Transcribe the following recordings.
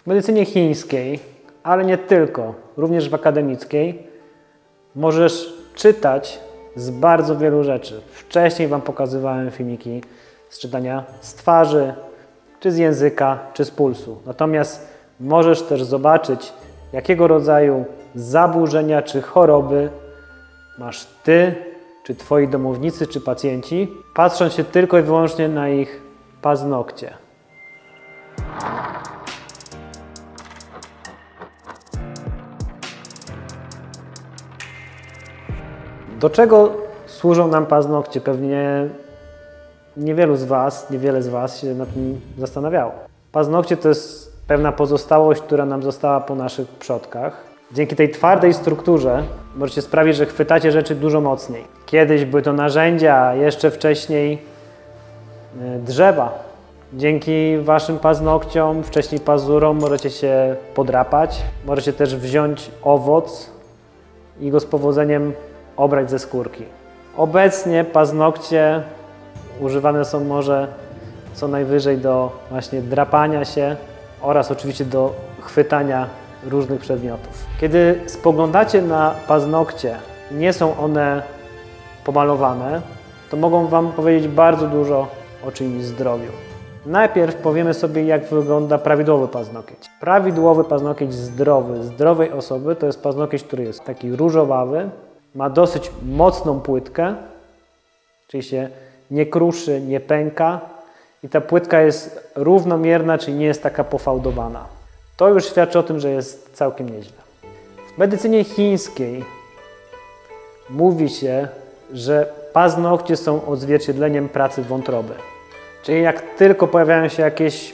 medycynie chińskiej, ale nie tylko, również w akademickiej, możesz czytać z bardzo wielu rzeczy. Wcześniej Wam pokazywałem filmiki z czytania z twarzy, czy z języka, czy z pulsu. Natomiast możesz też zobaczyć, jakiego rodzaju zaburzenia czy choroby masz Ty, czy Twoi domownicy, czy pacjenci, patrząc się tylko i wyłącznie na ich paznokcie. Do czego służą nam paznokcie? Pewnie niewiele z Was się nad tym zastanawiało. Paznokcie to jest pewna pozostałość, która nam została po naszych przodkach. Dzięki tej twardej strukturze możecie sprawić, że chwytacie rzeczy dużo mocniej. Kiedyś były to narzędzia, a jeszcze wcześniej drzewa. Dzięki Waszym paznokciom, wcześniej pazurom możecie się podrapać. Możecie też wziąć owoc i go z powodzeniem obrać ze skórki. Obecnie paznokcie używane są może co najwyżej do właśnie drapania się oraz oczywiście do chwytania różnych przedmiotów. Kiedy spoglądacie na paznokcie, nie są one pomalowane, to mogą Wam powiedzieć bardzo dużo o czyimś zdrowiu. Najpierw powiemy sobie, jak wygląda prawidłowy paznokieć. Prawidłowy paznokieć zdrowej osoby to jest paznokieć, który jest taki różowawy, ma dosyć mocną płytkę, czyli się nie kruszy, nie pęka i ta płytka jest równomierna, czyli nie jest taka pofałdowana. To już świadczy o tym, że jest całkiem nieźle. W medycynie chińskiej mówi się, że paznokcie są odzwierciedleniem pracy wątroby. Czyli jak tylko pojawiają się jakieś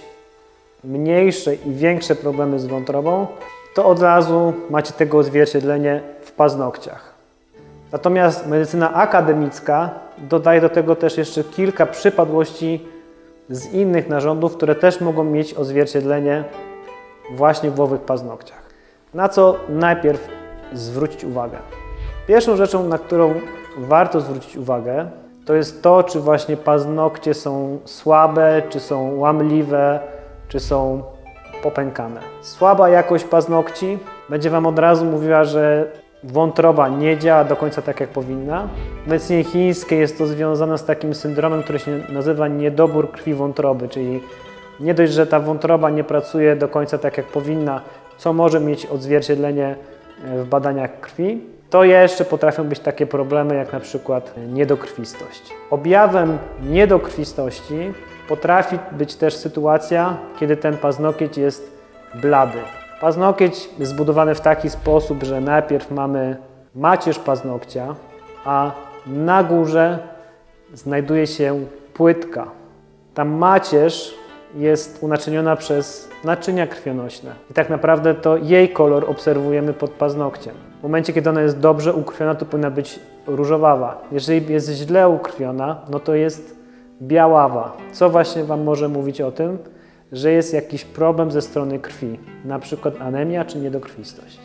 mniejsze i większe problemy z wątrobą, to od razu macie tego odzwierciedlenie w paznokciach. Natomiast medycyna akademicka dodaje do tego też jeszcze kilka przypadłości z innych narządów, które też mogą mieć odzwierciedlenie właśnie w owych paznokciach. Na co najpierw zwrócić uwagę? Pierwszą rzeczą, na którą warto zwrócić uwagę, to jest to, czy właśnie paznokcie są słabe, czy są łamliwe, czy są popękane. Słaba jakość paznokci będzie Wam od razu mówiła, że wątroba nie działa do końca tak, jak powinna. W medycynie chińskiej jest to związane z takim syndromem, który się nazywa niedobór krwi wątroby, czyli nie dość, że ta wątroba nie pracuje do końca tak, jak powinna, co może mieć odzwierciedlenie w badaniach krwi, to jeszcze potrafią być takie problemy, jak na przykład niedokrwistość. Objawem niedokrwistości potrafi być też sytuacja, kiedy ten paznokieć jest blady. Paznokieć jest zbudowany w taki sposób, że najpierw mamy macierz paznokcia, a na górze znajduje się płytka. Ta macierz jest unaczyniona przez naczynia krwionośne i tak naprawdę to jej kolor obserwujemy pod paznokciem. W momencie, kiedy ona jest dobrze ukrwiona, to powinna być różowawa. Jeżeli jest źle ukrwiona, no to jest biaława. Co właśnie Wam może mówić o tym, że jest jakiś problem ze strony krwi, na przykład anemia czy niedokrwistość.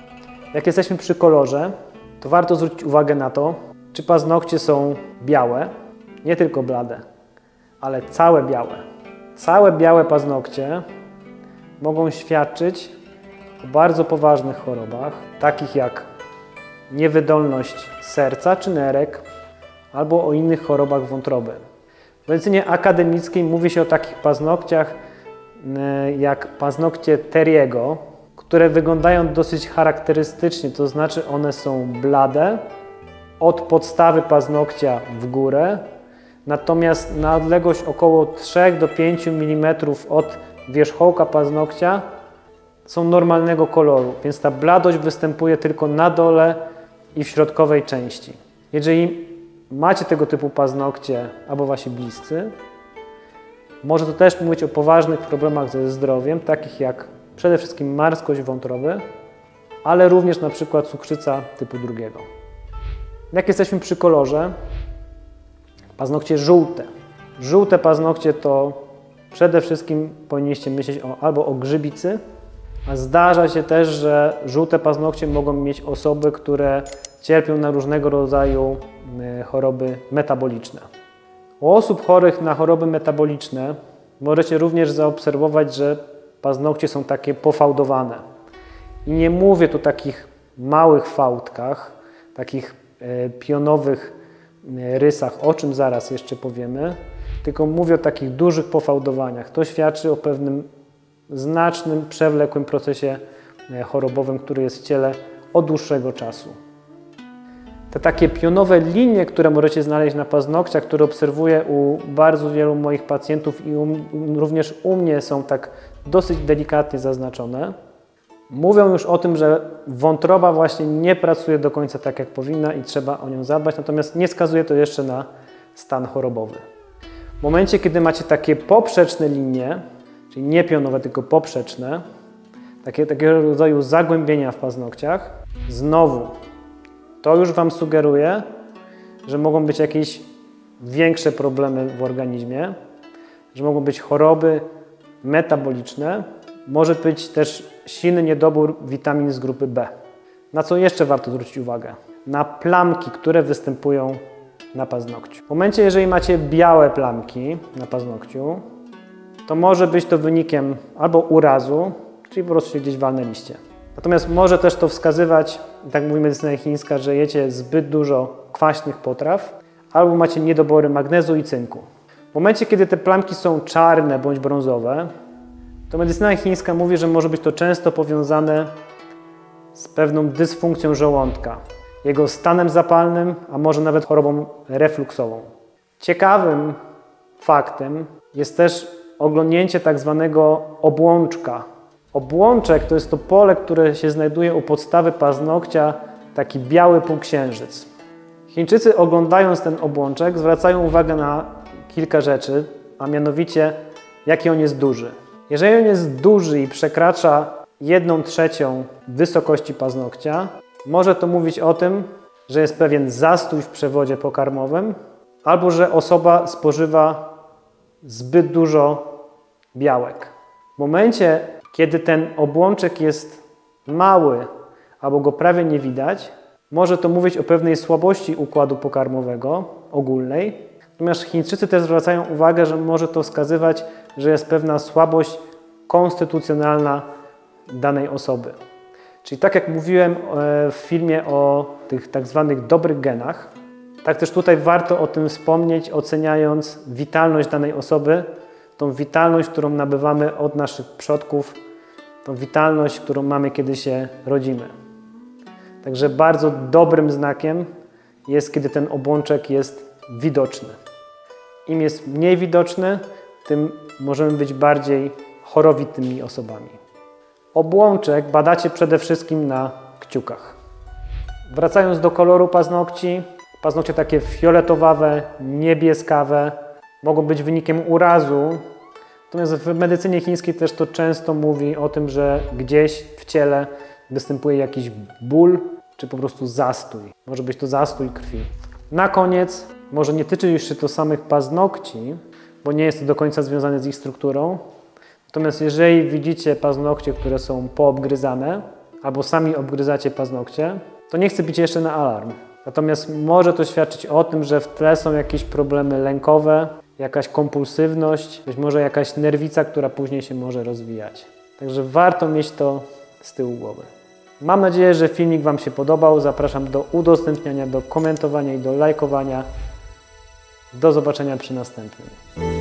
Jak jesteśmy przy kolorze, to warto zwrócić uwagę na to, czy paznokcie są białe, nie tylko blade, ale całe białe. Całe białe paznokcie mogą świadczyć o bardzo poważnych chorobach, takich jak niewydolność serca czy nerek, albo o innych chorobach wątroby. W medycynie akademickiej mówi się o takich paznokciach jak paznokcie Theriego, które wyglądają dosyć charakterystycznie, to znaczy one są blade od podstawy paznokcia w górę, natomiast na odległość około 3 do 5 mm od wierzchołka paznokcia są normalnego koloru, więc ta bladość występuje tylko na dole i w środkowej części. Jeżeli macie tego typu paznokcie albo Wasi bliscy, może to też mówić o poważnych problemach ze zdrowiem, takich jak przede wszystkim marskość wątroby, ale również na przykład cukrzyca typu 2. Jak jesteśmy przy kolorze, paznokcie żółte. Żółte paznokcie to przede wszystkim powinniście myśleć albo o grzybicy, a zdarza się też, że żółte paznokcie mogą mieć osoby, które cierpią na różnego rodzaju choroby metaboliczne. U osób chorych na choroby metaboliczne możecie również zaobserwować, że paznokcie są takie pofałdowane. I nie mówię tu o takich małych fałdkach, takich pionowych rysach, o czym zaraz jeszcze powiemy, tylko mówię o takich dużych pofałdowaniach. To świadczy o pewnym znacznym, przewlekłym procesie chorobowym, który jest w ciele od dłuższego czasu. Te takie pionowe linie, które możecie znaleźć na paznokciach, które obserwuję u bardzo wielu moich pacjentów i również u mnie są tak dosyć delikatnie zaznaczone, mówią już o tym, że wątroba właśnie nie pracuje do końca tak, jak powinna i trzeba o nią zadbać, natomiast nie wskazuje to jeszcze na stan chorobowy. W momencie, kiedy macie takie poprzeczne linie, czyli nie pionowe, tylko poprzeczne, takiego rodzaju zagłębienia w paznokciach, znowu to już Wam sugeruje, że mogą być jakieś większe problemy w organizmie, że mogą być choroby metaboliczne, może być też silny niedobór witamin z grupy B. Na co jeszcze warto zwrócić uwagę? Na plamki, które występują na paznokciu. W momencie, jeżeli macie białe plamki na paznokciu, to może być to wynikiem albo urazu, czyli po prostu się gdzieś walnęliście. Natomiast może też to wskazywać, tak mówi medycyna chińska, że jecie zbyt dużo kwaśnych potraw albo macie niedobory magnezu i cynku. W momencie, kiedy te plamki są czarne bądź brązowe, to medycyna chińska mówi, że może być to często powiązane z pewną dysfunkcją żołądka, jego stanem zapalnym, a może nawet chorobą refluksową. Ciekawym faktem jest też oglądnięcie tak zwanego obłączka. Obłączek to jest to pole, które się znajduje u podstawy paznokcia, taki biały półksiężyc. Chińczycy, oglądając ten obłączek, zwracają uwagę na kilka rzeczy, a mianowicie jaki on jest duży. Jeżeli on jest duży i przekracza 1/3 wysokości paznokcia, może to mówić o tym, że jest pewien zastój w przewodzie pokarmowym albo że osoba spożywa zbyt dużo białek. W momencie, kiedy ten obłączek jest mały albo go prawie nie widać, może to mówić o pewnej słabości układu pokarmowego ogólnej. Natomiast Chińczycy też zwracają uwagę, że może to wskazywać, że jest pewna słabość konstytucjonalna danej osoby. Czyli tak jak mówiłem w filmie o tych tak zwanych dobrych genach, tak też tutaj warto o tym wspomnieć, oceniając witalność danej osoby, tą witalność, którą nabywamy od naszych przodków, tą witalność, którą mamy, kiedy się rodzimy. Także bardzo dobrym znakiem jest, kiedy ten obłączek jest widoczny. Im jest mniej widoczny, tym możemy być bardziej chorowitymi osobami. Obłączek badacie przede wszystkim na kciukach. Wracając do koloru paznokci, paznokcie takie fioletowawe, niebieskawe, mogą być wynikiem urazu. Natomiast w medycynie chińskiej też to często mówi o tym, że gdzieś w ciele występuje jakiś ból, czy po prostu zastój. Może być to zastój krwi. Na koniec, może nie tyczy się to samych paznokci, bo nie jest to do końca związane z ich strukturą. Natomiast jeżeli widzicie paznokcie, które są poobgryzane, albo sami obgryzacie paznokcie, to nie chcę bić jeszcze na alarm. Natomiast może to świadczyć o tym, że w tle są jakieś problemy lękowe, jakaś kompulsywność, być może jakaś nerwica, która później się może rozwijać. Także warto mieć to z tyłu głowy. Mam nadzieję, że filmik Wam się podobał. Zapraszam do udostępniania, do komentowania i do lajkowania. Do zobaczenia przy następnym.